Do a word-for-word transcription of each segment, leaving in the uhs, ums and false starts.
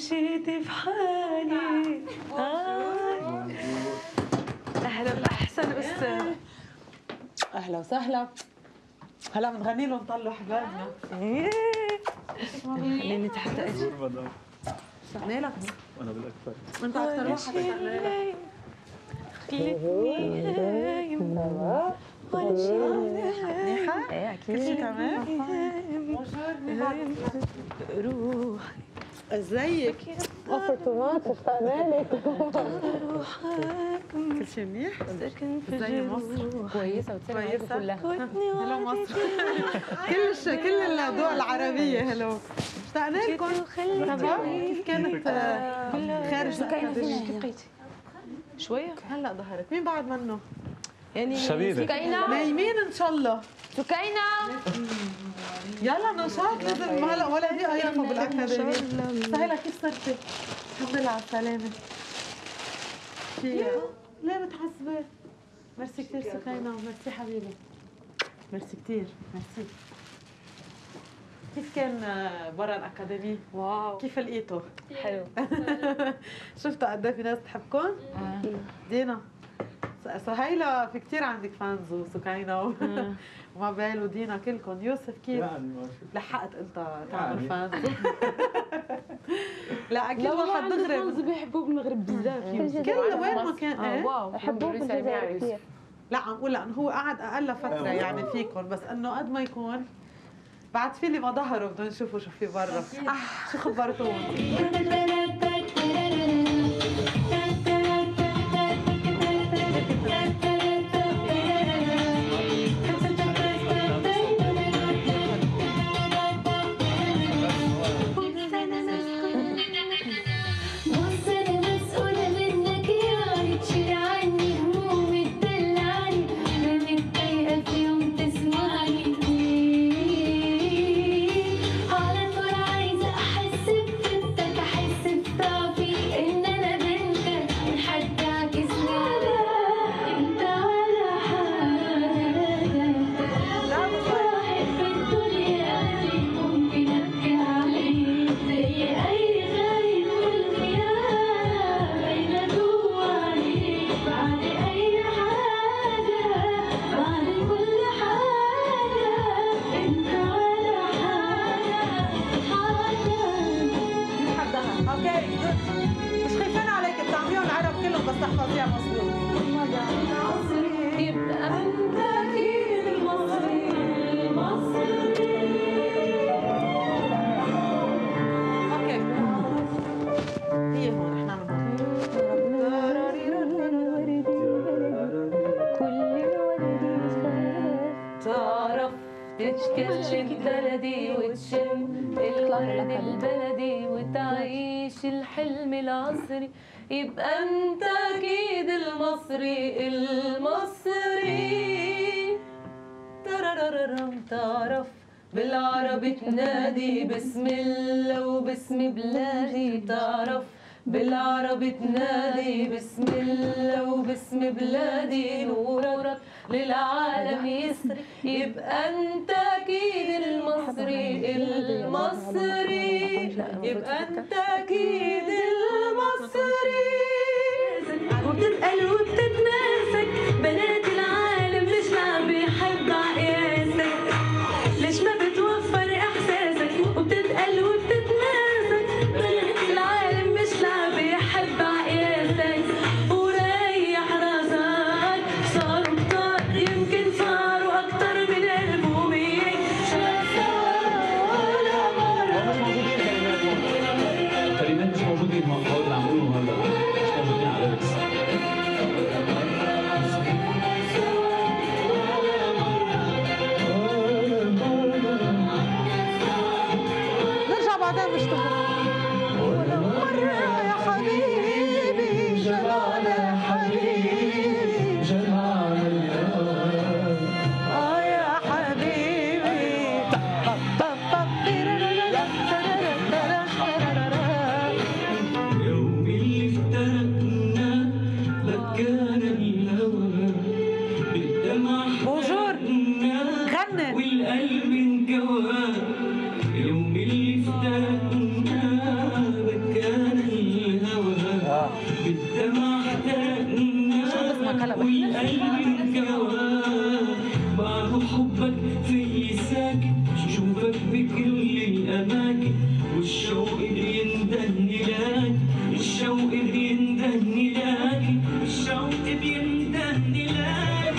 ومشيت بحالي. اهلا باحسن استاذ. اهلا وسهلا. هلا بنغني لهم طلوا حبابنا. ايه خليني تحت اجي. اشتقنا لك. انا بالاكثر. انت اكثر واحد اشتقنا لك. خلتني هايم ولا شي منيحة؟ ايه اكيد. كل شي تمام؟ روح ازيك؟ اوفر تو ماتش اشتقنا لك. روحك كل شي منيح؟ ساكن في زي مصر. كويسه وتسلم عليكم كويسة؟ كلها. هلا مصر. كل الش... كل الدول العربية هلو. اشتقنا لكم. تمام؟ كيف كانت خارج الأكاديمية؟ كيف بقيتي؟ شوية هلا ظهرت. مين بعد منه؟ يعني شبيبة. سكينة نايمين ان شاء الله. سكينة يلا نشاط لازم هلا ولا دقيقة يافا بالأكاديمية. سهيلة كيف صرتي؟ الحمد لله على السلامة. كيف؟ ليه متحسبة؟ ميرسي كثير سكينة وميرسي حبيبي. ميرسي كثير، ميرسي. كيف كان برا الأكاديمية؟ واو كيف لقيته؟ حلو. شفتوا قد ايه في ناس بتحبكم؟ دينا سهيلة في كثير عندك فانز وسكينة ومابيل ودينا كلكم. يوسف كيف؟ يعني ما شفت. لحقت قلتها تعمل يعني. فانز. لا اكيد واحد دغري بيحبوه بالمغرب بزاف. كل وين ما كان ايه؟ واو بحبوه بالجزائر كثير. لا عم اقول لانه هو قعد اقل فتره يعني فيكم، بس انه قد ما يكون بعد في اللي ما ظهروا بدنا نشوفوا شو في برا. شو خبرتوهم؟ تشكل بلدي وتشم الورد البلدي وتعيش الحلم العصري، يبقى انت اكيد المصري المصري. تررررم تعرف بالعربي تنادي بسم الله وباسم بلادي، تعرف بالعربي تنادي بسم الله وباسم بلادي، نورك للعالم يسري، يبقى انت اكيد المصري المصري، يبقى انت اكيد المصري. وبتتقل وبتتماسك بنات العالم، ليش ما بيحب عقياسك؟ ليش ما بتوفر احساسك؟ وبتتقل وبتتماسك بنات العالم، مش لا بيحب عقياسك. وريح راسك صاروا كتار، يمكن صاروا اكتر من ألف ومية. كلمات مش موجودين هون، هو اللي عم بقولهم هلا مش موجودين على الليركس. نرجع بعدين نشتغل. ولا مرة يا حبيبي جمال يا حبيبي جمال اه يا حبيبي. يوم اللي افترقنا بكانا الهوى بالدمع بونجور غني. والقلب انكوى. يوم اللي افترقنا بكانا والقلب انكوى بعد حبك في ساكن شوفك بكل الأماكن والشوق بيندهني لك الشوق بيندهني لك الشوق بيندهني لك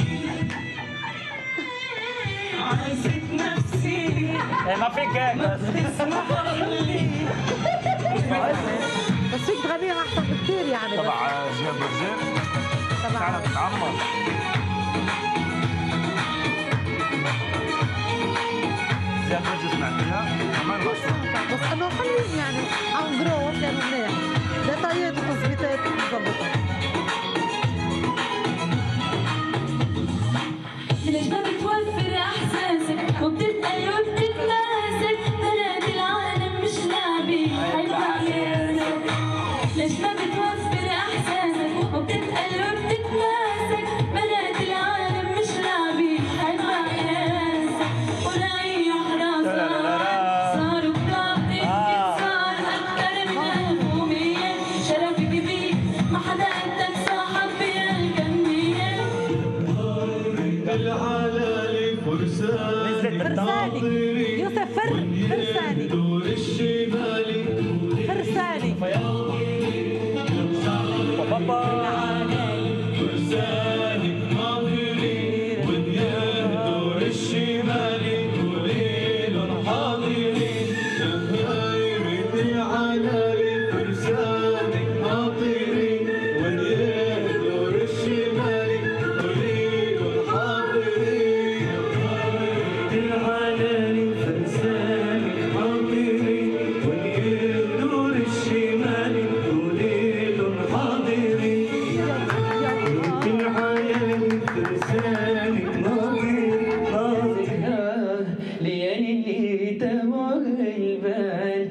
عايزك نفسي ما فيك هيك بس فيك تغنيها احسن بكثير يعني. تبع زياد برزير تعال تتعمر. زياد برزير سمعتيها كمان بس انه حلوين يعني عم جرو كانوا منيح ديتايات وتظبيطات مظبطه. ليش ما بتوفر احساسك وبتتقل وبتتماسك بنات العالم مش لعبي حيبقى عياسك. ليش ما بتوفر احساسك وبتتقل وبتتماسك بنات العالم مش لعبي حيبقى عياسك. وريح راسك صاروا بطاقتك صار اكتر من الهمومية شرفك بيك ما حدا قدك صاحب بهالكمية. العلالي فرساني يوسف فر فرساني دور الشمالي فرساني فرساني ناظري وديان دور الشمالي وليل حاضرين غير العلالي فرساني ناظري وديان دور الشمالي وليل حاضرين العلالي فرساني ناظري وديان دور الشمالي وليل حاضرين العلالي فرساني ناظري ناظري ليالي اللي تمر البال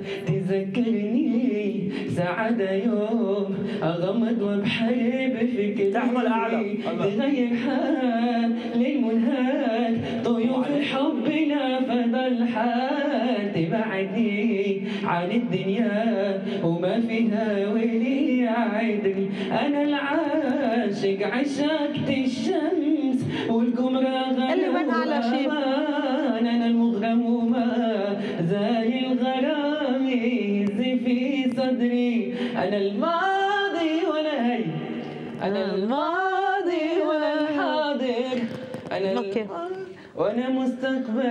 تذكرني سعادة يوم أغمض وبحب فكري تحمل أعلى. تغير حال للمنهاد طيوف الحب لا فضل حال تبعدني عن الدنيا وما فيها ولي عدل. أنا العاشق عشقت الشمس والقمر اللي وين أعلى شيء؟ أنا المغرم وما زال الغرام يهز في صدري. أنا الماضي ولا هي أنا الماضي ولا الحاضر أنا أوكي. وأنا مستقبل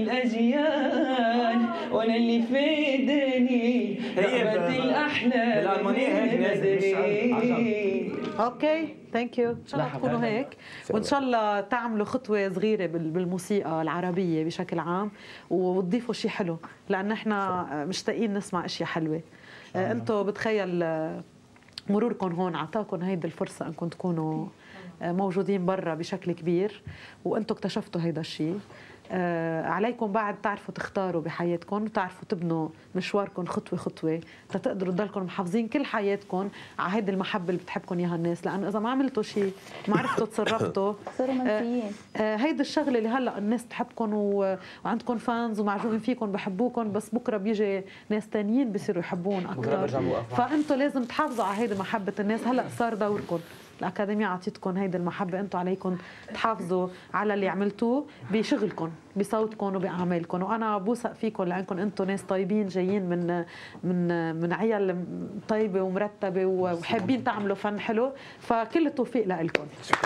الأجيال وأنا اللي في دني هي رغبة ب- الأحلام بالألمانية هيك نازل، مش نظري. اوكي ثانك يو. ان شاء الله تكونوا هيك وان شاء الله تعملوا خطوه صغيره بال- بالموسيقى العربيه بشكل عام وتضيفوا شيء حلو لان احنا مشتاقين نسمع اشياء حلوه. انتم بتخيل مروركم هون اعطاكم هيدي الفرصه انكم تكونوا موجودين برا بشكل كبير وانتم اكتشفتوا هيدا الشيء. آه عليكم بعد تعرفوا تختاروا بحياتكم وتعرفوا تبنوا مشواركم خطوه خطوه تتقدروا تضلكم محافظين كل حياتكم على هيدي المحبه اللي بتحبكم اياها الناس. لانه اذا ما عملتوا شيء ما عرفتوا تصرفتوا صاروا منسيين. آه هيدي الشغله اللي هلا الناس بتحبكم و... وعندكم فانز ومعجوبين فيكم بحبوكم بس بكره بيجي ناس ثانيين بيصيروا يحبون اكثر. فانتم لازم تحافظوا على هيدي محبه الناس. هلا صار دوركم الأكاديمية عطيتكم هيدي المحبة أنتم عليكم تحافظوا على اللي عملتوه بشغلكم بصوتكم وبأعمالكم. وأنا بوثق فيكم لأنكم أنتم ناس طيبين جايين من من من عيال طيبة ومرتبة وحابين تعملوا فن حلو فكل التوفيق لكم.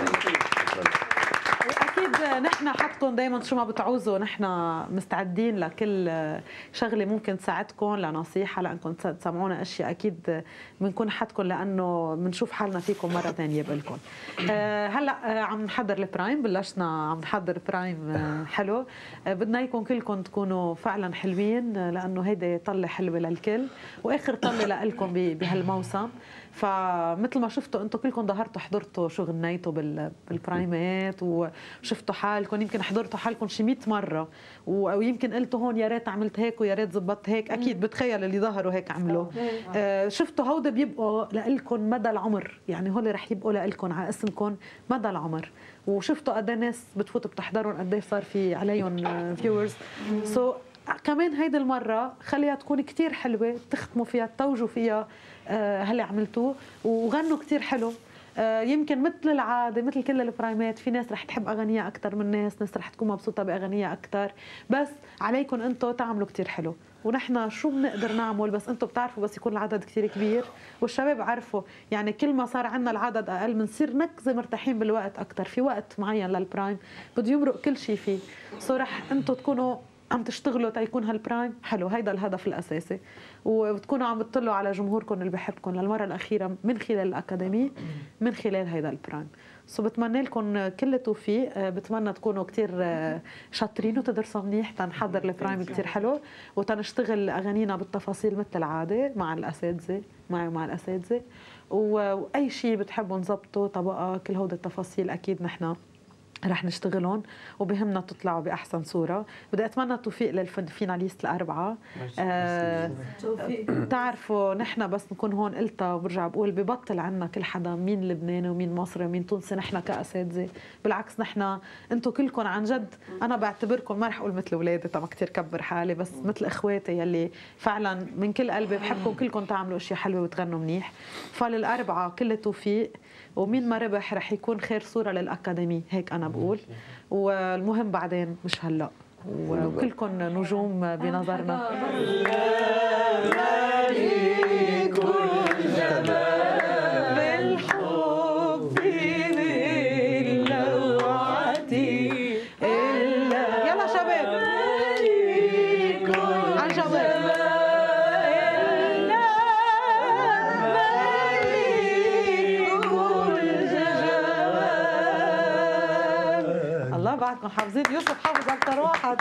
واكيد نحن حدكم دائما شو ما بتعوزوا نحن مستعدين لكل شغله ممكن تساعدكم لنصيحه لانكم تسمعونا اشياء اكيد بنكون حدكم لانه بنشوف حالنا فيكم مره ثانيه بقلكم. أه هلا عم نحضر البرايم بلشنا عم نحضر برايم حلو. أه بدنا اياكم كلكم تكونوا فعلا حلوين لانه هيدي طله حلوه للكل واخر طله لكم بهالموسم. فمثل ما شفتوا انتم كلكم ظهرتوا حضرتوا شو غنيتوا بالبرايمات وشفتوا حالكم يمكن حضرتوا حالكم شي مية مره ويمكن قلتوا هون يا ريت عملت هيك ويا ريت زبطت هيك. اكيد بتخيل اللي ظهروا هيك عملوا. آه شفتوا هودا بيبقوا لكم مدى العمر يعني هول رح يبقوا لكم على اسمكم مدى العمر. وشفتوا قد ايه ناس بتفوت بتحضرهم قد ايه صار في عليهم فيورز. سو so, كمان هيدي المره خليها تكون كثير حلوه تختموا فيها توجوا فيها آه هاللي عملتوه وغنوا كثير حلو. آه، يمكن مثل العاده مثل كل البرايمات في ناس رح تحب اغانيها اكثر من ناس، ناس رح تكون مبسوطه باغانيها اكثر، بس عليكم انتم تعملوا كثير حلو، ونحن شو بنقدر نعمل بس انتم بتعرفوا بس يكون العدد كثير كبير والشباب عرفوا، يعني كل ما صار عندنا العدد اقل بنصير نكزه مرتاحين بالوقت اكثر، في وقت معين للبرايم بده يمرق كل شيء فيه، سو رح انتم تكونوا عم تشتغلوا تيكون هالبرايم حلو، هيدا الهدف الاساسي، وبتكونوا عم بتطلوا على جمهوركم اللي بحبكم للمره الاخيره من خلال الاكاديمي، من خلال هيدا البرايم. سو بتمنى لكم كل التوفيق، بتمنى تكونوا كثير شاطرين وتدرسوا منيح تنحضر البرايم كثير حلو، وتنشتغل اغانينا بالتفاصيل مثل العاده مع الاساتذه، معي ومع الاساتذه، واي شيء بتحبوا نظبطه طبقه، كل هودي التفاصيل اكيد نحن رح نشتغلون وبهمنا تطلعوا باحسن صوره. بدي اتمنى التوفيق للفيناليست الاربعه. آه تعرفوا نحن بس نكون هون قلتها وبرجع بقول ببطل عنا كل حدا مين لبناني ومين مصري ومين تونسي، نحن كاساتذه بالعكس نحن انتم كلكم عن جد انا بعتبركم، ما رح اقول مثل اولادي تما كثير كبر حالي، بس مثل اخواتي يلي فعلا من كل قلبي بحبكم كلكم تعملوا اشياء حلوه وتغنوا منيح. فللاربعه كل التوفيق، ومين ما ربح رح يكون خير صوره للاكاديمي، هيك انا بقول، والمهم بعدين مش هلا، وكلكم نجوم بنظرنا. يلا شباب عن شباب بعدكم حافظين، يوسف حافظ اكثر واحد.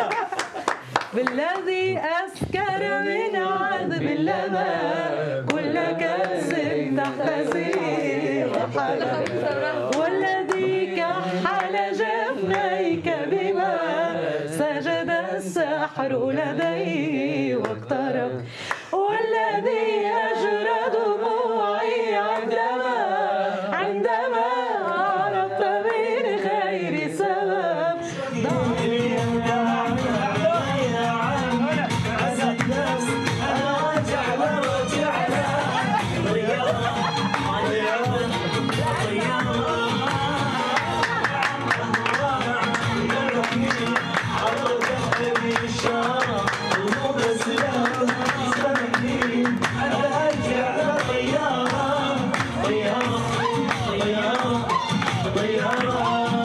بالذي اسكر من عذب اللبن كل كأس تحتسي وحلا، والذي كحل جفنيك بما سجد السحر لديه واقترب، والذي اجرى دموعي عندما عندما عرفت من غير سبب طيارة